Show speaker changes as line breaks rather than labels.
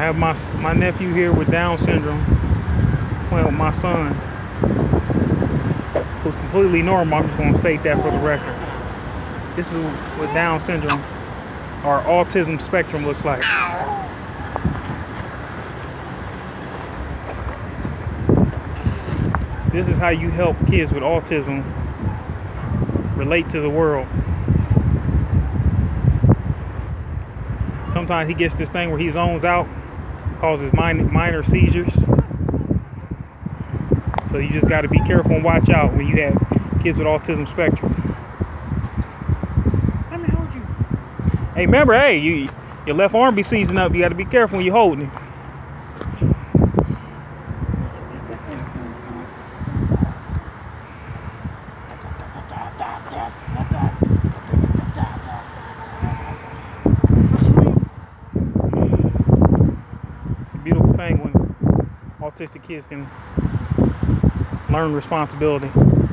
have my nephew here with Down syndrome playing with my son. So it's completely normal. I'm just going to state that for the record. This is what Down syndrome or autism spectrum looks like. This is how you help kids with autism relate to the world. Sometimes he gets this thing where he zones out, causes minor seizures. So you just got to be careful and watch out when you have kids with autism spectrum.
Let me hold you.
Hey, remember, hey, your left arm be seizing up. You got to be careful when you're holding it. It's a beautiful thing when autistic kids can learn responsibility.